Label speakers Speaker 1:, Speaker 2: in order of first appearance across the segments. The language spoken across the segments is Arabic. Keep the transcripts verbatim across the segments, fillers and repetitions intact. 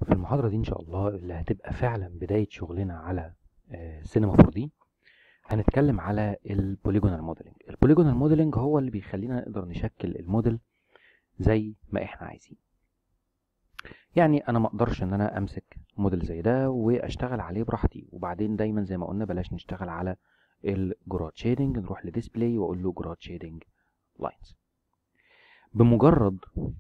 Speaker 1: في المحاضرة دي إن شاء الله اللي هتبقى فعلا بداية شغلنا على سينما فور دي هنتكلم على البوليجونال موديلنج. البوليجونال موديلنج هو اللي بيخلينا نقدر نشكل الموديل زي ما احنا عايزين. يعني انا ما اقدرش ان انا امسك موديل زي ده واشتغل عليه براحتي، وبعدين دايما زي ما قلنا بلاش نشتغل على الجراد شيدنج، نروح لديسبلاي واقول له جراد شيدنج لاينز. بمجرد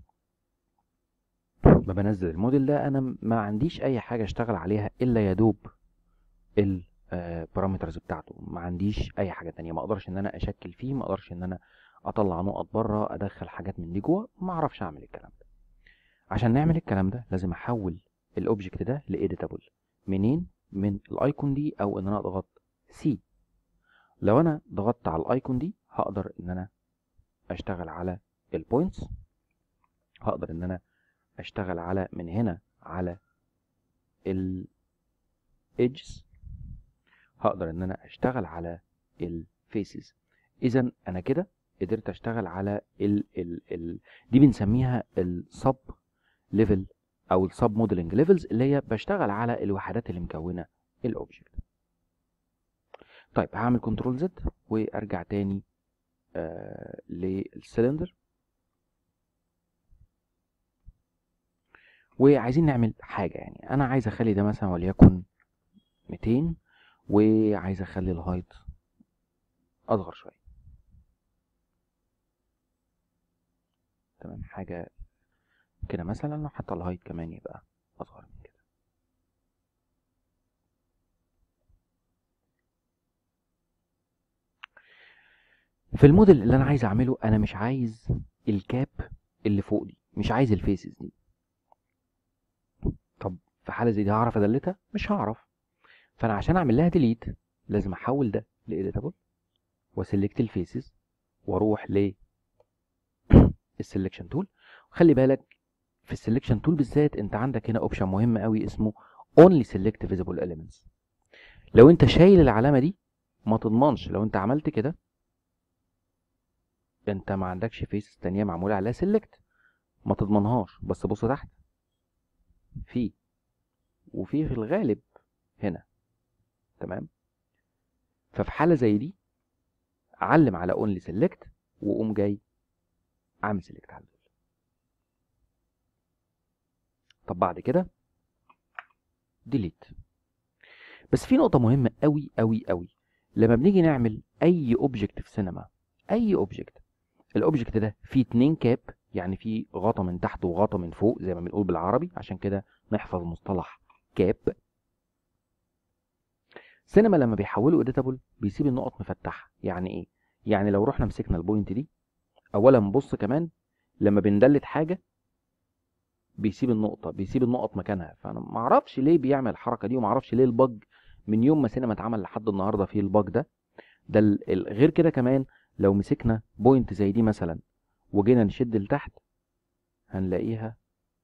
Speaker 1: ما بنزل الموديل ده انا ما عنديش اي حاجه اشتغل عليها الا يدوب البارامترز بتاعته، ما عنديش اي حاجه تانية. ما اقدرش ان انا اشكل فيه، ما اقدرش ان انا اطلع نقط بره، ادخل حاجات من دي جوه، ما اعرفش اعمل الكلام ده. عشان نعمل الكلام ده لازم احول الاوبجكت ده لإيديتابل. منين؟ من الايكون دي، او ان انا اضغط سي. لو انا ضغطت على الايكون دي هقدر ان انا اشتغل على البوينتس، هقدر ان انا اشتغل على من هنا على الايدجز، هقدر ان انا اشتغل على الفيسز. اذا انا كده قدرت اشتغل على ال ال ال دي بنسميها السب ليفل او السب موديلنج ليفلز، اللي هي بشتغل على الوحدات اللي مكونه الاوبجكت. طيب هعمل كنترول زد وارجع تاني آه للسلندر، وعايزين نعمل حاجه. يعني انا عايز اخلي ده مثلا وليكن ميتين، وعايز اخلي الهايت اصغر شويه. تمام، حاجه كده مثلا، لو حتى الهايت كمان يبقى اصغر من كده. في الموديل اللي انا عايز اعمله انا مش عايز الكاب اللي فوق دي، مش عايز الفيسز دي. طب في حاله زي دي هعرف ادلتها؟ مش هعرف. فانا عشان اعمل لها ديليت لازم احول ده لايديتابل واسلكت الفيسز واروح ل السلكشن تول. وخلي بالك في السلكشن تول بالذات انت عندك هنا اوبشن مهم قوي اسمه only select visible elements. لو انت شايل العلامه دي ما تضمنش، لو انت عملت كده انت ما عندكش فيسز تانية معموله عليها سيلكت، ما تضمنهاش. بس بص تحت، في وفي في الغالب هنا. تمام، ففي حاله زي دي علم على only select وقوم جاي عامل سيلكت على دول. طب بعد كده ديليت. بس في نقطه مهمه قوي قوي قوي، لما بنيجي نعمل اي اوبجكت في سينما، اي اوبجكت، الاوبجكت ده فيه اتنين كاب، يعني فيه غطا من تحت وغطا من فوق زي ما بنقول بالعربي، عشان كده نحفظ مصطلح كاب. سينما لما بيحولوا اديتابل بيسيب النقط مفتحه. يعني ايه؟ يعني لو رحنا مسكنا البوينت دي، اولا بص كمان لما بندلت حاجه بيسيب النقطه، بيسيب النقط مكانها. فانا ما اعرفش ليه بيعمل الحركه دي، وما اعرفش ليه البج من يوم ما سينما اتعمل لحد النهارده فيه البج ده. ده غير كده كمان لو مسكنا بوينت زي دي مثلا وجينا نشد لتحت هنلاقيها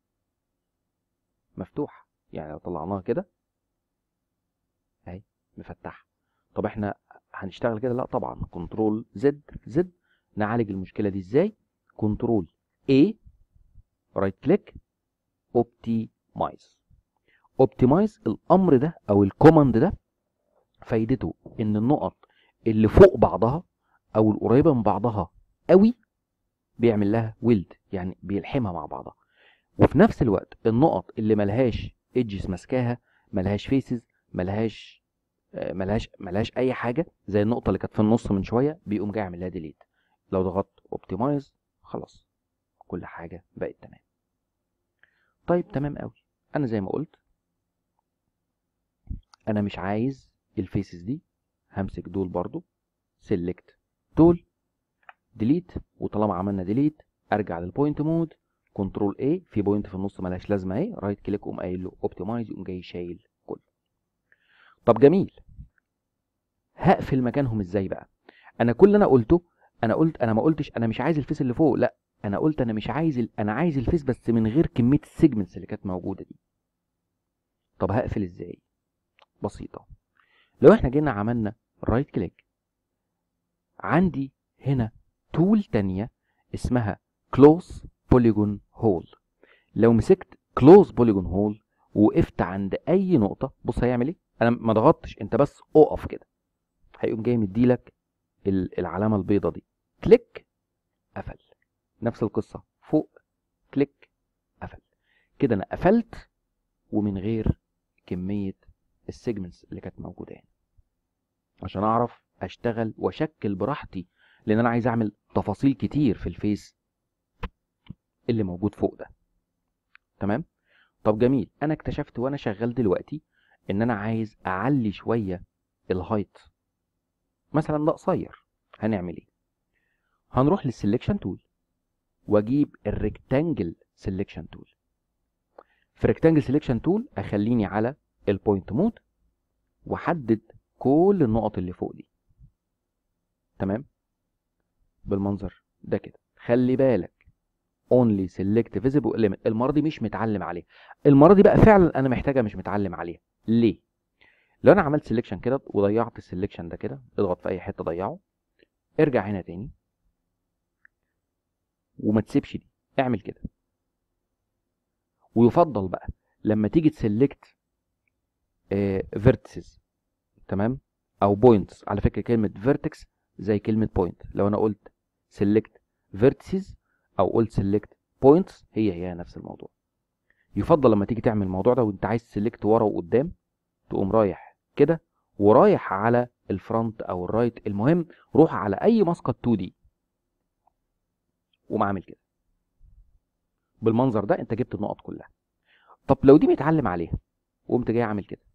Speaker 1: مفتوحه. يعني لو طلعناها كده اهي مفتحه. طب احنا هنشتغل كده؟ لا طبعا. كنترول زد زد نعالج المشكله دي ازاي؟ كنترول A رايت كليك اوبتيمايز. اوبتيمايز الامر ده او الكوماند ده فايدته ان النقط اللي فوق بعضها او القريبه من بعضها قوي بيعمل لها ويلد، يعني بيلحمها مع بعضها. وفي نفس الوقت النقط اللي ملهاش ايدجز ماسكاها، ملهاش فيسز، ملهاش ملهاش ملهاش اي حاجه، زي النقطه اللي كانت في النص من شويه، بيقوم جاي يعمل لها ديليت. لو ضغطت اوبتيمايز خلاص كل حاجه بقت تمام. طيب تمام قوي. انا زي ما قلت انا مش عايز الفيسز دي، همسك دول برضو، سيلكت دول، ديليت. وطالما عملنا ديليت ارجع للبوينت مود، كنترول اي، في بوينت في النص ملهاش لازمه اهي، رايت كليك قوم قايل له اوبتيمايز، يقوم جاي شايل كله. طب جميل، هقفل مكانهم ازاي بقى؟ انا كل اللي انا قلته، انا قلت انا ما قلتش انا مش عايز الفيس اللي فوق، لا انا قلت انا مش عايز ال... انا عايز الفيس بس من غير كميه السيجمنتس اللي كانت موجوده دي. طب هقفل ازاي؟ بسيطه. لو احنا جينا عملنا رايت كليك، عندي هنا تول تانية اسمها كلوز بوليجون هول. لو مسكت كلوز بوليجون هول ووقفت عند اي نقطه، بص هيعمل ايه. انا ما ضغطتش، انت بس اقف كده، هيقوم جاي مديلك العلامه البيضه دي، كليك قفل. نفس القصه فوق، كليك قفل. كده انا قفلت ومن غير كميه السيجمنتس اللي كانت موجوده هنا، عشان اعرف اشتغل واشكل براحتي، لان انا عايز اعمل تفاصيل كتير في الفيس اللي موجود فوق ده. تمام. طب جميل، انا اكتشفت وانا شغال دلوقتي ان انا عايز اعلي شويه الهايت، مثلا ده قصير. هنعمل ايه؟ هنروح للسلكشن تول واجيب الريكتانجل سلكشن تول. في ريكتانجل سلكشن تول اخليني على البوينت مود واحدد كل النقط اللي فوق دي. تمام، بالمنظر ده كده. خلي بالك only select visible element، المره دي مش متعلم عليها. المره دي بقى فعلا انا محتاجه مش متعلم عليها. ليه؟ لو انا عملت سيلكشن كده وضيعت السيلكشن ده كده، اضغط في اي حته ضيعه، ارجع هنا تاني وما تسيبش دي، اعمل كده. ويفضل بقى لما تيجي تسلكت فيرتسز، تمام، او بوينتس. على فكره كلمه فيرتكس زي كلمه بوينت، لو انا قلت سيلكت فيرتسز او قلت سيلكت بوينتس هي هي نفس الموضوع. يفضل لما تيجي تعمل الموضوع ده وانت عايز سيلكت ورا وقدام، تقوم رايح كده ورايح على الفرونت او الرايت، المهم روح على اي مسقط تو دي وقوم عامل كده. بالمنظر ده انت جبت النقط كلها. طب لو دي متعلم عليها وقمت جاي عامل كده،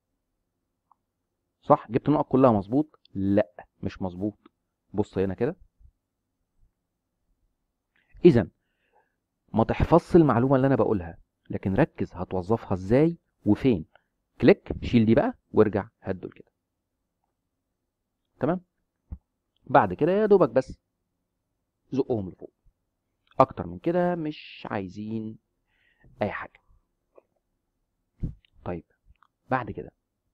Speaker 1: صح؟ جبت النقط كلها مظبوط؟ لا مش مظبوط. بص هنا كده. اذا ما تحفظش المعلومه اللي انا بقولها، لكن ركز هتوظفها ازاي وفين. كليك، شيل دي بقى وارجع هدول كده. تمام. بعد كده يا دوبك بس زقهم لفوق، اكتر من كده مش عايزين اي حاجه. طيب بعد كده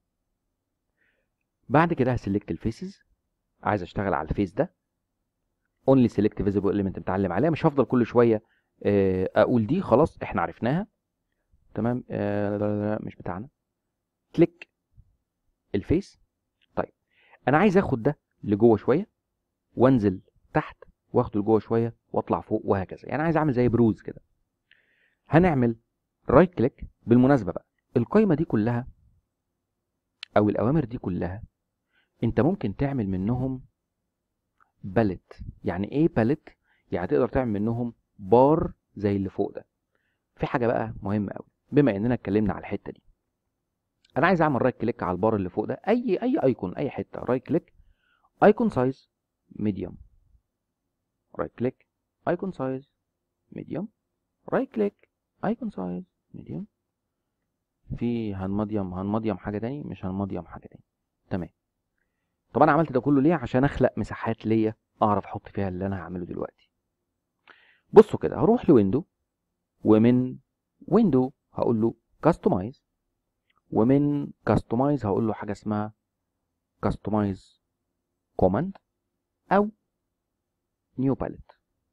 Speaker 1: بعد كده هسلكت الفيسز. عايز اشتغل على الفيس ده اونلي سيلكت فيزيبل اليمنت، متعلم عليها، مش هفضل كل شويه اقول دي، خلاص احنا عرفناها. تمام. آه لا لا لا مش بتاعنا. كليك الفيس. طيب انا عايز اخد ده لجوه شويه وانزل تحت واخده لجوه شويه واطلع فوق وهكذا، يعني عايز اعمل زي بروز كده. هنعمل رايت كليك. بالمناسبه بقى القايمه دي كلها او الاوامر دي كلها انت ممكن تعمل منهم باليت. يعني ايه باليت؟ يعني تقدر تعمل منهم بار زي اللي فوق ده. في حاجه بقى مهمه قوي بما اننا اتكلمنا على الحته دي، انا عايز اعمل رايت كليك على البار اللي فوق ده، اي اي ايكون، اي حته، رايت كليك، ايكون سايز ميديوم، رايت كليك، ايكون سايز ميديوم، رايت كليك، ايكون سايز ميديوم. في هنمضيم هنمضيم حاجه تاني؟ مش هنمضيم حاجه تاني. تمام. طب انا عملت ده كله ليه؟ عشان اخلق مساحات ليا اعرف احط فيها اللي انا هعمله دلوقتي. بصوا كده، هروح لويندو، ومن ويندو هقول له كاستمايز، ومن كاستمايز هقول له حاجه اسمها كاستمايز كوماند او نيو باليت.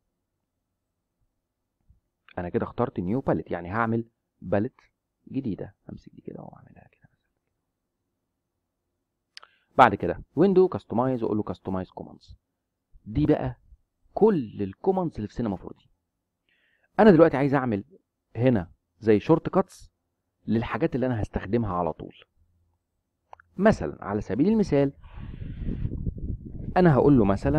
Speaker 1: انا كده اخترت نيو باليت، يعني هعمل باليت جديده. همسك دي كده واعملها كده. بعد كده ويندو كاستمايز واقول له كاستمايز كوماندز. دي بقى كل الكوماندز اللي في سينما فور دي. انا دلوقتي عايز اعمل هنا زي شورت كاتس للحاجات اللي انا هستخدمها على طول. مثلا على سبيل المثال انا هقول له مثلا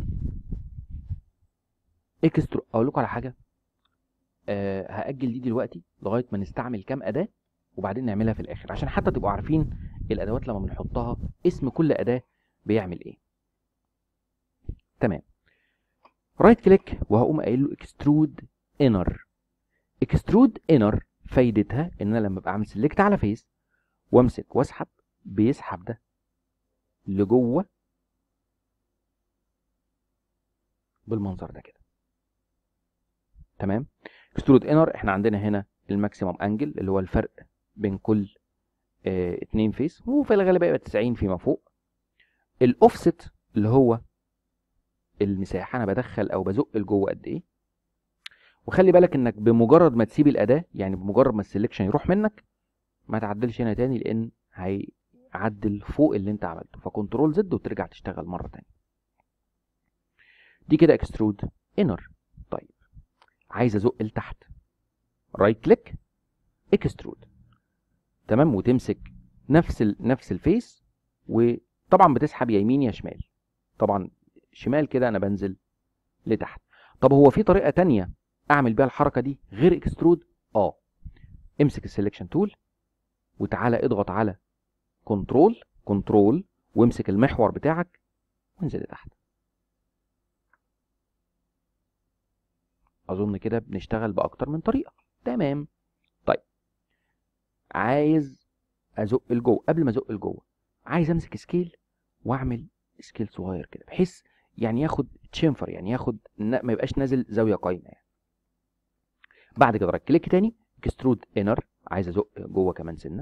Speaker 1: اكسترو. اقول لكم على حاجه، أه هاجل دي دلوقتي لغايه ما نستعمل كام اداه وبعدين نعملها في الاخر، عشان حتى تبقوا عارفين الادوات لما بنحطها اسم كل اداه بيعمل ايه. تمام. رايت كليك وهقوم قايل له اكسترود انر. اكسترود انر فايدتها ان انا لما ابقى عامل سيلكت على فيس وامسك واسحب، بيسحب ده لجوه بالمنظر ده كده. تمام. اكسترود انر، احنا عندنا هنا الماكسيمم انجل اللي هو الفرق بين كل اه اتنين فيس، وفي الغالب يبقى تسعين فيما فوق. الاوفست اللي هو المساحه، انا بدخل او بزق لجوه قد ايه. وخلي بالك انك بمجرد ما تسيب الاداه، يعني بمجرد ما السلكشن يروح منك، ما تعدلش هنا تاني، لان هيعدل فوق اللي انت عملته. فكنترول زد وترجع تشتغل مره تانية. دي كده اكسترود انر. طيب عايز ازق لتحت، رايت كليك اكسترود، تمام، وتمسك نفس ال... نفس الفيس، وطبعا بتسحب يا يمين يا شمال. طبعا شمال كده انا بنزل لتحت. طب هو في طريقه تانية اعمل بيها الحركه دي غير اكسترود؟ اه، امسك السلكشن تول وتعالى اضغط على كنترول كنترول وامسك المحور بتاعك وانزل لتحت. اظن كده بنشتغل باكتر من طريقه. تمام. طيب عايز ازق لجوه. قبل ما ازق لجوه عايز امسك سكيل واعمل سكيل صغير كده، بحيث يعني ياخد تشيمفر، يعني ياخد ما يبقاش نازل زاويه قايمه يعني. بعد كده رايت كليك تاني اكسترود انر، عايز ازق جوه كمان سنه،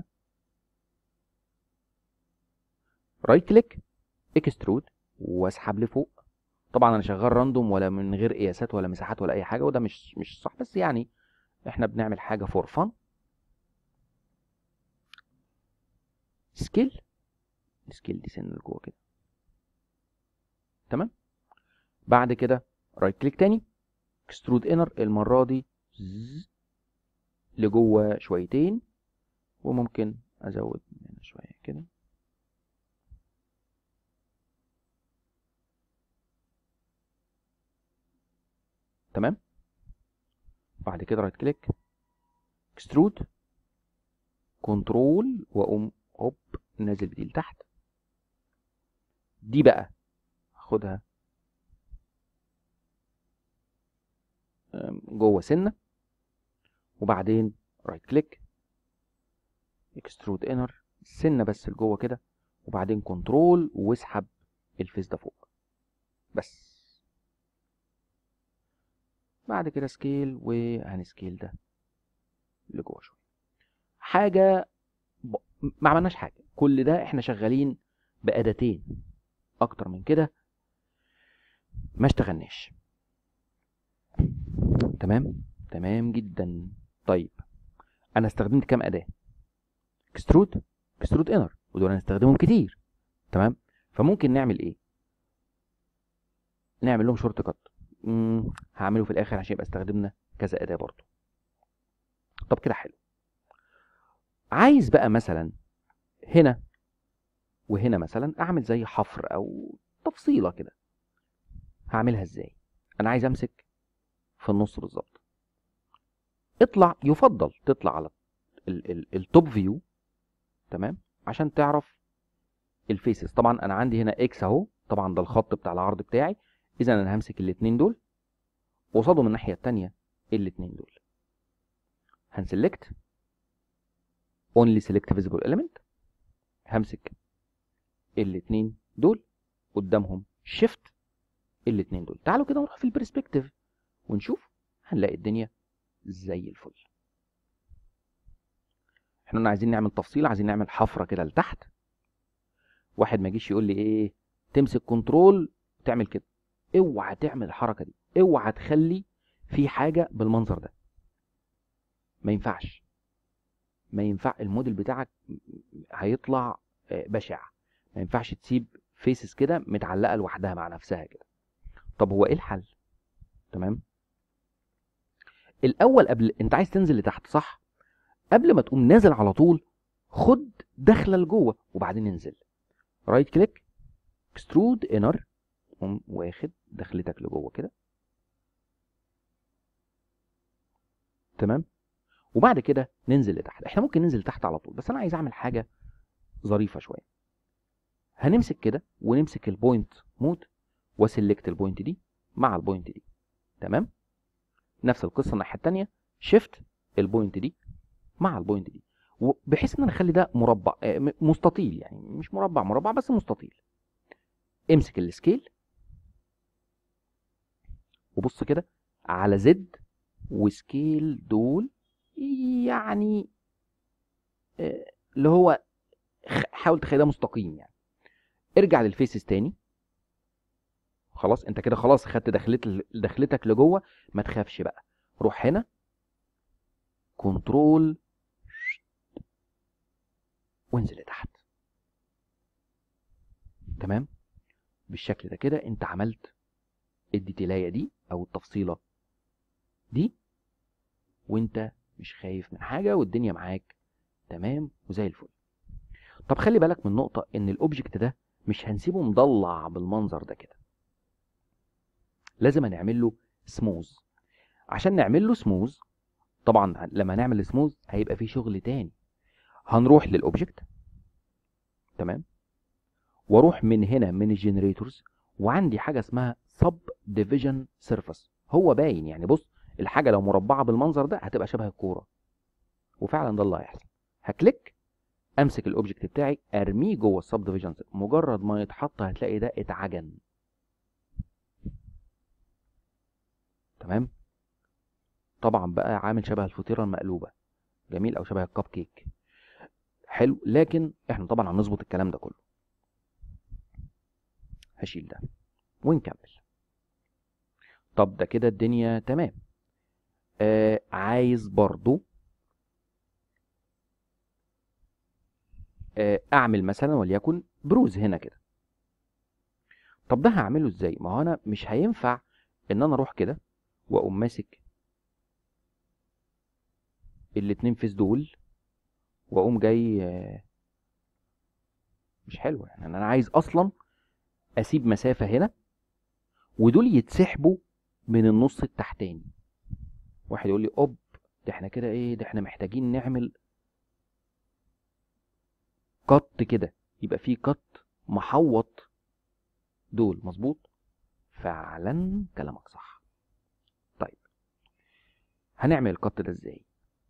Speaker 1: رايت كليك اكسترود واسحب لفوق. طبعا انا شغال راندوم ولا من غير قياسات ولا مساحات ولا اي حاجه، وده مش مش صح، بس يعني احنا بنعمل حاجه فور فن. سكيل سكيل دي سنه لجوه كده، تمام. بعد كده رايت كليك تاني اكسترود انر، المره دي لجوه شويتين، وممكن ازود هنا شويه كده، تمام. بعد كده رايت كليك اكسترود كنترول واقوم هوب نازل بدي لتحت. دي بقى هاخدها جوه سنه، وبعدين رايت كليك اكسترود انر سنه بس لجوه كده، وبعدين كنترول واسحب الفيس ده فوق بس. بعد كده سكيل وهنسكيل ده لجوه شويه. حاجه ب... ما عملناش حاجه، كل ده احنا شغالين باداتين، اكتر من كده ما اشتغلناش. تمام تمام جدا. طيب انا استخدمت كام اداه؟ اكسترود اكسترود انر، ودول هنستخدمهم كتير، تمام. فممكن نعمل ايه؟ نعمل لهم شورت كات. امم هعمله في الاخر عشان يبقى استخدمنا كذا اداه برضو. طب كده حلو. عايز بقى مثلا هنا وهنا مثلا اعمل زي حفر او تفصيله كده، هعملها ازاي؟ انا عايز امسك في النص بالظبط. اطلع، يفضل تطلع على التوب فيو، تمام، عشان تعرف الفيسز. طبعا انا عندي هنا اكس اهو، طبعا ده الخط بتاع العرض بتاعي، اذا انا همسك الاثنين دول وقصادهم الناحيه الثانيه الاثنين دول. هنسلكت اونلي سيلكت فيزيبل اليمنت، همسك الاثنين دول قدامهم شيفت الاثنين دول. تعالوا كده نروح في البرسبكتيف ونشوف، هنلاقي الدنيا زي الفل. احنا عايزين نعمل تفصيل، عايزين نعمل حفره كده لتحت. واحد ما يجيش يقول لي ايه تمسك كنترول تعمل كده، اوعى تعمل الحركه دي، اوعى تخلي في حاجه بالمنظر ده، ما ينفعش، ما ينفع. الموديل بتاعك هيطلع بشع، ما ينفعش تسيب فيسز كده متعلقه لوحدها مع نفسها كده. طب هو ايه الحل؟ تمام. الاول قبل انت عايز تنزل لتحت صح، قبل ما تقوم نازل على طول خد دخله لجوه وبعدين انزل. رايت كليك اكسترود انر، قوم واخد دخلتك لجوه كده، تمام. وبعد كده ننزل لتحت. احنا ممكن ننزل لتحت على طول، بس انا عايز اعمل حاجه ظريفه شويه. هنمسك كده ونمسك البوينت مود وسلكت البوينت دي مع البوينت دي، تمام. نفس القصه الناحيه الثانيه، شيفت البوينت دي مع البوينت دي، بحيث ان انا اخلي ده مربع مستطيل، يعني مش مربع مربع بس مستطيل. امسك السكيل وبص كده على زد وسكيل دول، يعني اللي هو حاول تخلي ده مستقيم يعني. ارجع للفيسز تاني، خلاص انت كده خلاص خدت دخلت دخلتك لجوه، ما تخافش بقى، روح هنا كنترول وانزل لتحت. تمام. بالشكل ده كده انت عملت الديتيلايه دي او التفصيله دي وانت مش خايف من حاجه والدنيا معاك تمام وزي الفل. طب خلي بالك من نقطه، ان الاوبجكت ده مش هنسيبه مضلع بالمنظر ده كده، لازم هنعمل له سموز. عشان نعمل له سموز طبعا لما نعمل سموز هيبقى فيه شغل تاني. هنروح للاوبجكت تمام، واروح من هنا من الجنريتورز، وعندي حاجه اسمها سب ديفيجن سيرفيس. هو باين يعني، بص الحاجه لو مربعه بالمنظر ده هتبقى شبه الكوره، وفعلا ده اللي هيحصل. هكليك امسك الاوبجكت بتاعي ارميه جوه السب ديفيجن، مجرد ما يتحط هتلاقي ده اتعجن. تمام. طبعا بقى عامل شبه الفطيره المقلوبه، جميل، او شبه الكب كيك، حلو. لكن احنا طبعا هنظبط الكلام ده كله. هشيل ده ونكمل. طب ده كده الدنيا تمام. آه عايز برضو آه اعمل مثلا وليكن بروز هنا كده. طب ده هعمله ازاي؟ ما هو انا مش هينفع ان انا اروح كده واقوم ماسك الاتنين فيس دول واقوم جاي آه مش حلو يعني. انا عايز اصلا اسيب مسافه هنا ودول يتسحبوا من النص التحتاني. واحد يقول لي اوب، ده احنا كده ايه، ده احنا محتاجين نعمل قط كده، يبقى في قط محوط دول. مظبوط، فعلا كلامك صح. طيب هنعمل القط ده ازاي؟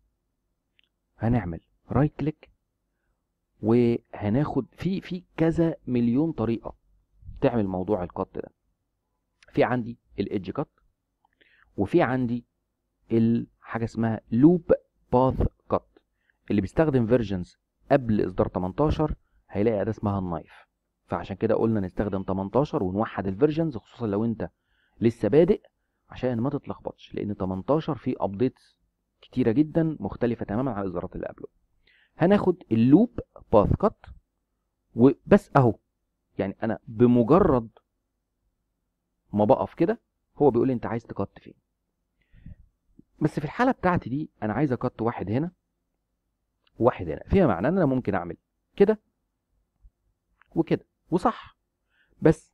Speaker 1: هنعمل رايت كليك وهناخد في في كذا مليون طريقه تعمل موضوع القط ده. في عندي الايدج كات، وفي عندي الحاجه اسمها لوب باث كات. اللي بيستخدم فيرجنز قبل اصدار تمنتاشر هيلاقي اداه اسمها النايف، فعشان كده قلنا نستخدم تمنتاشر ونوحد الفيرجنز، خصوصا لو انت لسه بادئ عشان ما تتلخبطش، لان تمنتاشر فيه ابديتس كتيره جدا مختلفه تماما عن الاصدارات اللي قبله. هناخد اللوب باث كات وبس اهو. يعني انا بمجرد ما بقف كده هو بيقول لي انت عايز تكت فين. بس في الحاله بتاعتي دي انا عايز اكت واحد هنا وواحد هنا، فيما معناه ان انا ممكن اعمل كده وكده وصح. بس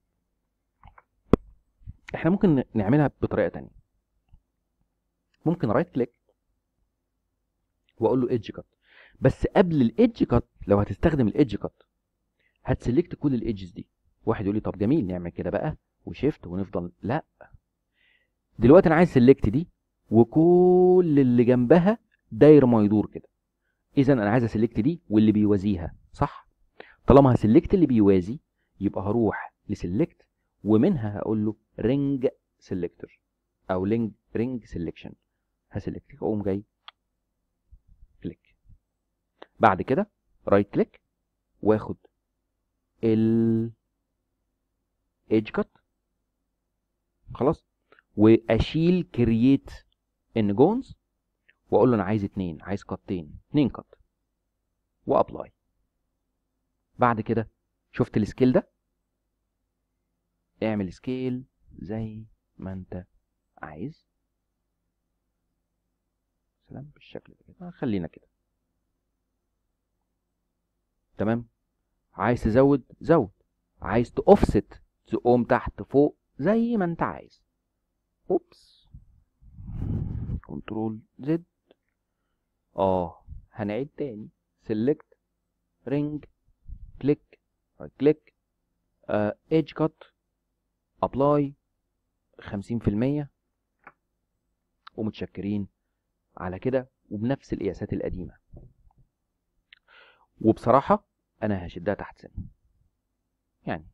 Speaker 1: احنا ممكن نعملها بطريقه تانية. ممكن رايت كليك واقول له ايدج كات، بس قبل الايدج كات لو هتستخدم الايدج كات هتسلكت كل الايدجز دي. واحد يقول لي طب جميل نعمل كده بقى وشيفت ونفضل، لا دلوقتي انا عايز سلكت دي وكل اللي جنبها داير ما يدور كده. اذا انا عايز اسلكت دي واللي بيوازيها، صح؟ طالما هسلكت اللي بيوازي يبقى هروح لسلكت ومنها هقول له رينج سيلكتور او رينج رينج سيلكشن. هسلكت اقوم جاي كليك، بعد كده رايت كليك واخد ال ايدج كات خلاص، واشيل كرييت ان جونز واقول له انا عايز اتنين، عايز قطين، اتنين قط وابلاي. بعد كده شفت السكيل ده، اعمل سكيل زي ما انت عايز. سلام بالشكل ده كده، خلينا كده تمام. عايز تزود زود، عايز تأوفست تقوم تحت فوق زي ما انت عايز. اوبس، كنترول زد. اه هنعيد تاني. سيلكت رينج كليك رايت كليك ايدج كات ابلاي خمسين في المية ومتشكرين على كده وبنفس القياسات القديمة. وبصراحة انا هشدها تحت سن يعني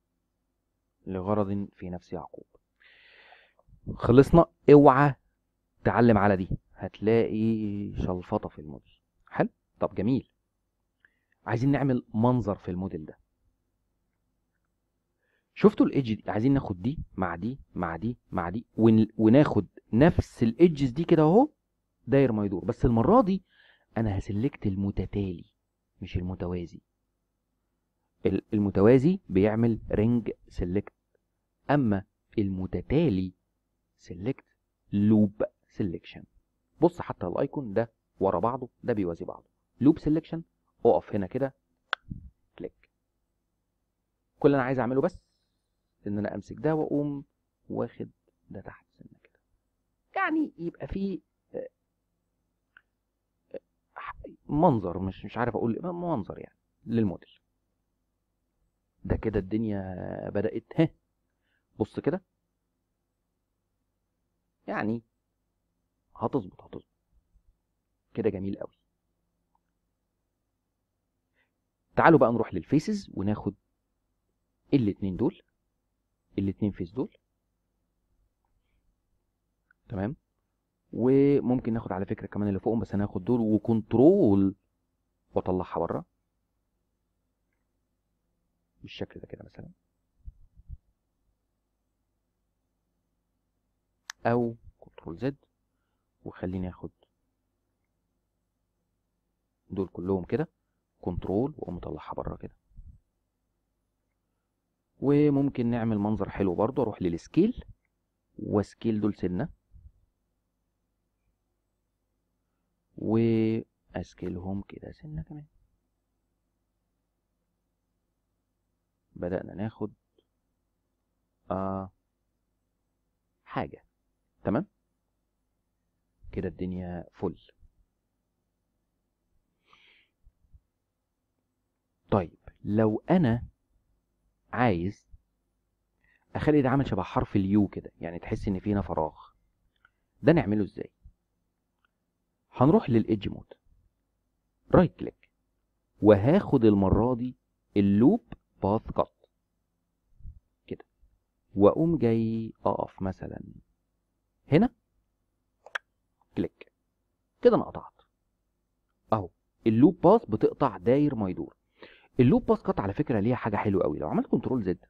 Speaker 1: لغرض في نفس يعقوب. خلصنا. اوعى تعلم على دي، هتلاقي شلفطة في الموديل. حلو. طب جميل، عايزين نعمل منظر في الموديل ده. شفتوا الايدج دي؟ عايزين ناخد دي مع دي مع دي مع دي ون... وناخد نفس الايدجز دي كده اهو داير ما يدور، بس المره دي انا هسلكت المتتالي مش المتوازي. المتوازي بيعمل رينج سيلكت، اما المتتالي سيلكت لوب سيلكشن. بص حتى الايكون ده ورا بعضه ده بيوازي بعضه. لوب سيلكشن، اقف هنا كده كليك. كل اللي انا عايز اعمله بس ان انا امسك ده واقوم واخد ده تحت سنه كده، يعني يبقى فيه منظر، مش مش عارف اقول منظر يعني للموديل ده. كده الدنيا بدأت ها، بص كده يعني هتظبط هتظبط كده، جميل قوي. تعالوا بقى نروح للفيسز وناخد الاتنين دول، الاتنين فيس دول، تمام. وممكن ناخد على فكرة كمان اللي فوقهم، بس هناخد دول وكنترول واطلعها بره بالشكل ده كده مثلا، او كنترول زد وخليني اخد دول كلهم كده كنترول واقوم مطلعها بره كده. وممكن نعمل منظر حلو برضو، اروح للسكيل واسكيل دول سنه واسكيلهم كده سنه كمان. بدأنا ناخد آه حاجه، تمام كده الدنيا فل. طيب لو انا عايز اخلي ده عامل شبه حرف اليو كده، يعني تحس ان في هنا فراغ، ده نعمله ازاي؟ هنروح للايدج مود، رايت كليك، وهاخد المره دي اللوب باث كات كده، واقوم جاي اقف مثلا هنا كليك كده، انا قطعت اهو. اللوب باث بتقطع داير ما يدور. اللوب باث كات على فكره ليها حاجه حلوه قوي، لو عملت كنترول زد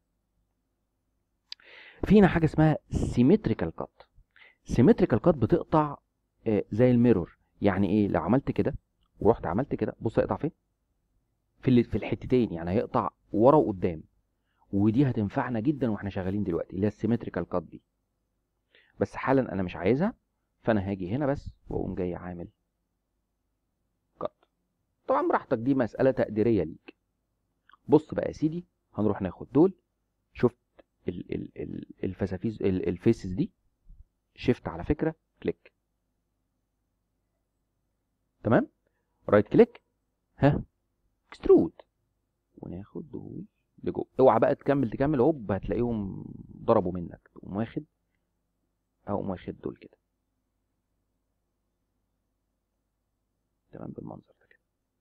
Speaker 1: في هنا حاجه اسمها سيمتريكال كات. سيمتريكال كات بتقطع آه زي الميرور. يعني ايه؟ لو عملت كده ورحت عملت كده، بص هيقطع فين؟ في في الحتتين، يعني هيقطع ورا وقدام. ودي هتنفعنا جدا واحنا شغالين دلوقتي، اللي هي السيمتريكال كات دي. بس حالا انا مش عايزها، فانا هاجي هنا بس واقوم جاي عامل كات. طبعا براحتك، دي مساله تقديريه ليك. بص بقى يا سيدي، هنروح ناخد دول. شفت ال ال ال الفسافيز الفيسز دي، شيفت على فكره كليك، تمام. رايت كليك، ها اكسترود، وناخد دول لجوه. اوعى بقى تكمل تكمل هوب هتلاقيهم ضربوا منك، تقوم واخد اقوم واخد دول كده، تمام بالمنظر ده كده.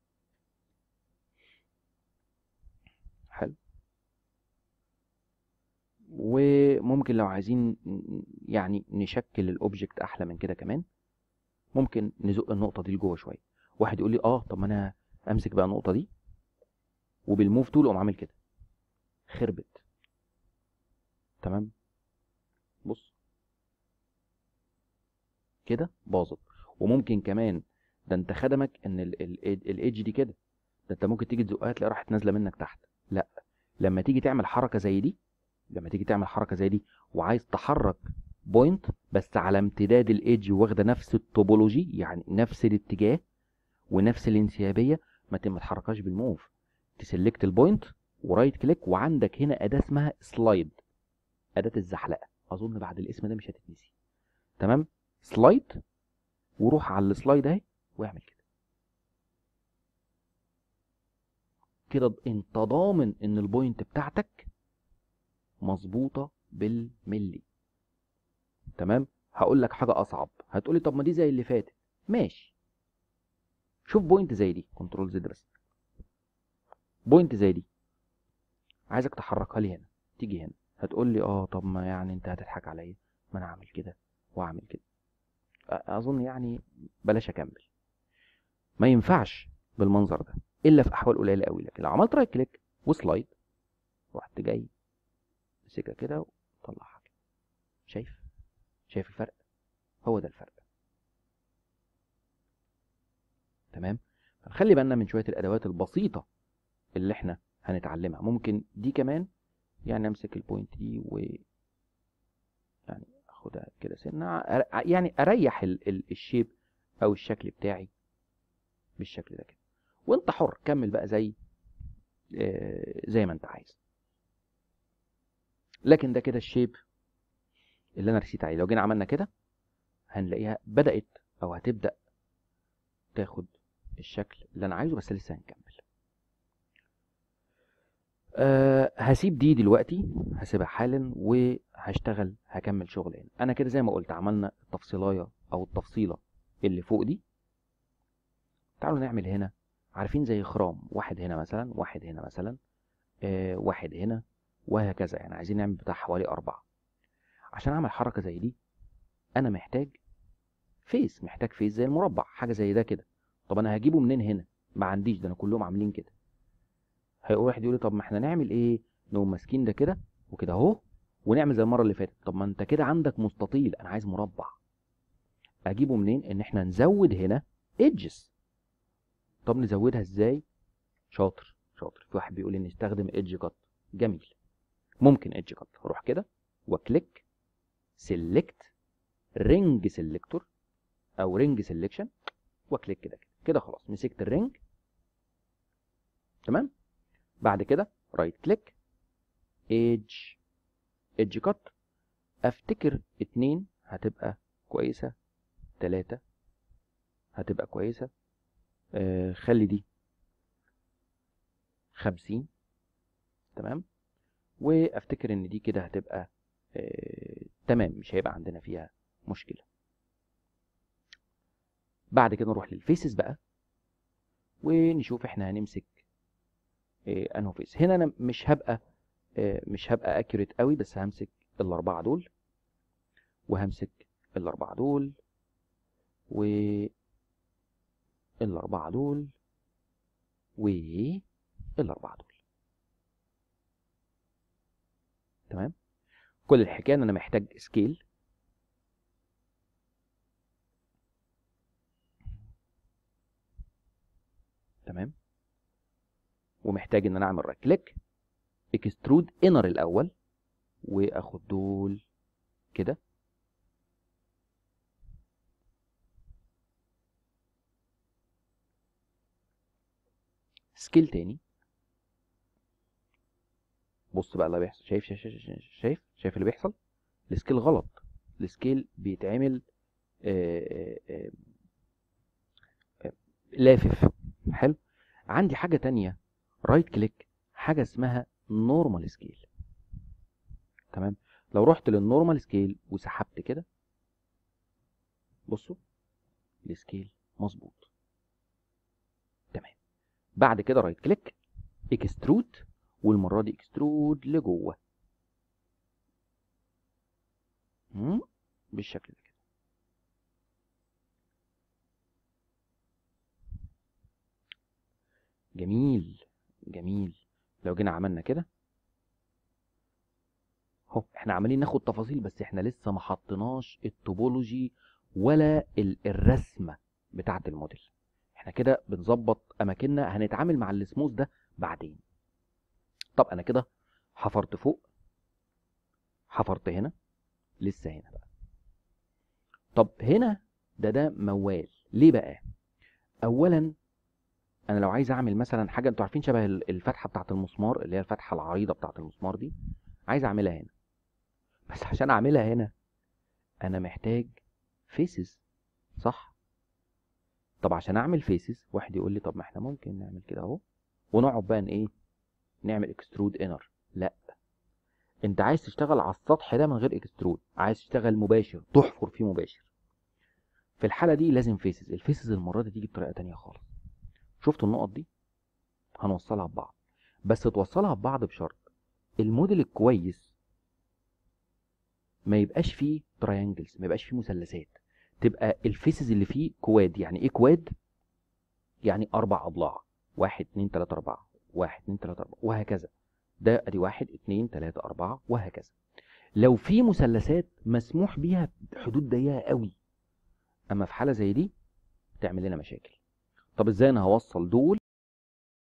Speaker 1: حلو. وممكن لو عايزين يعني نشكل الاوبجكت احلى من كده كمان، ممكن نزق النقطه دي لجوه شويه. واحد يقول لي اه طب ما انا امسك بقى النقطه دي وبالموف تول اقوم عامل كده، خربت. تمام، بص كده باظت. وممكن كمان ده انت خدمك ان الايدج دي كده، ده انت ممكن تيجي تزقها تلاقي راحت نازله منك تحت. لا، لما تيجي تعمل حركه زي دي، لما تيجي تعمل حركه زي دي وعايز تحرك بوينت بس على امتداد الايدج واخده نفس التوبولوجي، يعني نفس الاتجاه ونفس الانسيابيه، ما تتحركاش بالموف. تسلكت البوينت ورايت كليك، وعندك هنا اداه اسمها سلايد، اداه الزحلقه. اظن بعد الاسم ده مش هتتنسي. تمام، سلايد، وروح على السلايد اهي واعمل كده. كده انت ضامن ان البوينت بتاعتك مظبوطه بالملي. تمام. هقول لك حاجه اصعب، هتقولي طب ما دي زي اللي فاتت. ماشي، شوف بوينت زي دي، كنترول زد بس، بوينت زي دي عايزك تحركها لي هنا، تيجي هنا. هتقول لي اه طب ما يعني انت هتضحك عليا، ما انا اعمل كده واعمل كده. اظن يعني بلاش اكمل، ما ينفعش بالمنظر ده الا في احوال قليله قوي. لكن لو عملت رايت كليك وسلايد، رحت جاي امسكها كده وطلعها كده. شايف شايف الفرق؟ هو ده الفرق. تمام. فنخلي بالنا من شويه الادوات البسيطه اللي احنا هنتعلمها. ممكن دي كمان، يعني امسك البوينت دي و يعني اخدها كده سنه، يعني اريح ال ال الشيب او الشكل بتاعي بالشكل ده كده. وانت حر، كمل بقى زي آه زي ما انت عايز. لكن ده كده الشيب اللي انا رسيت عليه. لو جينا عملنا كده هنلاقيها بدات او هتبدا تاخد الشكل اللي انا عايزه، بس لسه هنكمل. أه هسيب دي دلوقتي، هسيبها حالا وهشتغل هكمل شغل هنا. انا كده زي ما قلت عملنا التفصيلايه او التفصيله اللي فوق دي. تعالوا نعمل هنا، عارفين زي خرام، واحد هنا مثلا، واحد هنا مثلا، أه واحد هنا، وهكذا. يعني عايزين نعمل بتاع حوالي أربعة. عشان اعمل حركه زي دي انا محتاج فيس، محتاج فيس زي المربع، حاجه زي ده كده. طب انا هجيبه منين هنا؟ ما عنديش، ده انا كلهم عاملين كده. هيقول واحد يقول لي طب ما احنا نعمل ايه؟ نقوم ماسكين ده كده وكده اهو، ونعمل زي المره اللي فاتت. طب ما انت كده عندك مستطيل، انا عايز مربع. اجيبه منين؟ ان احنا نزود هنا ايدجز. طب نزودها ازاي؟ شاطر شاطر. في واحد بيقول لي نستخدم ايدج كات. جميل، ممكن ايدج كات. هروح كده وكليك سيلكت رينج سيلكتور او رينج سيلكشن، واكليك كده كده كده. خلاص مسكت الرينج. تمام. بعد كده رايت كليك ايدج ايدج كات. افتكر اتنين هتبقى كويسه، تلاتة هتبقى كويسه. آه خلي دي خمسين. تمام. وافتكر ان دي كده هتبقى آه تمام، مش هيبقى عندنا فيها مشكله. بعد كده نروح للفيسز بقى ونشوف احنا هنمسك آه انه فيس. هنا انا مش هبقى آه مش هبقى اكيوريت قوي، بس همسك الاربعه دول، وهمسك الاربعه دول، والاربعه دول، والاربعه دول. تمام. كل الحكايه ان انا محتاج سكيل. تمام. ومحتاج ان انا اعمل رايت كليك اكسترود انر الاول، واخد دول كده. سكيل تاني. بص بقى اللي بيحصل. شايف شايف شايف شايف, شايف اللي بيحصل؟ السكيل غلط. السكيل بيتعمل آآ آآ آآ لافف. حلو. عندي حاجه تانية، رايت كليك، حاجه اسمها نورمال سكيل. تمام. لو رحت للنورمال سكيل وسحبت كده، بصوا السكيل مظبوط. تمام. بعد كده رايت كليك اكسترود، والمره دي اكسترود لجوه بالشكل ده كده. جميل جميل. لو جينا عملنا كده اهو، احنا عمالين ناخد تفاصيل، بس احنا لسه ما حطيناش التوبولوجي ولا الرسمه بتاعه الموديل. احنا كده بنظبط اماكننا، هنتعامل مع السموث ده بعدين. طب انا كده حفرت فوق، حفرت هنا، لسه هنا بقى. طب هنا ده ده موال ليه بقى؟ اولا انا لو عايز اعمل مثلا حاجه، انتوا عارفين شبه الفتحه بتاعه المسمار، اللي هي الفتحه العريضه بتاعه المسمار دي، عايز اعملها هنا. بس عشان اعملها هنا انا محتاج فيسز، صح؟ طب عشان اعمل فيسز، واحد يقول لي طب ما احنا ممكن نعمل كده اهو، ونقعد بقى ايه، نعمل اكسترود انر. لا، انت عايز تشتغل على السطح ده من غير اكسترود، عايز تشتغل مباشر، تحفر فيه مباشر. في الحاله دي لازم فيسز. الفيسز المره دي تيجي بطريقه تانية خالص. شفتوا النقط دي؟ هنوصلها ببعض، بس توصلها ببعض بشرط الموديل الكويس ما يبقاش فيه تراينجلز، ما يبقاش فيه مثلثات، تبقى الفيسز اللي فيه كواد. يعني ايه كواد؟ يعني اربع اضلاع، واحد اتنين تلاته اربعه، واحد اتنين تلاته اربعه، وهكذا. ده ادي واحد اتنين تلاتة اربعة وهكذا. لو في مثلثات مسموح بيها حدود ضيقه قوي، اما في حاله زي دي تعمل لنا مشاكل. طب ازاي انا هوصل دول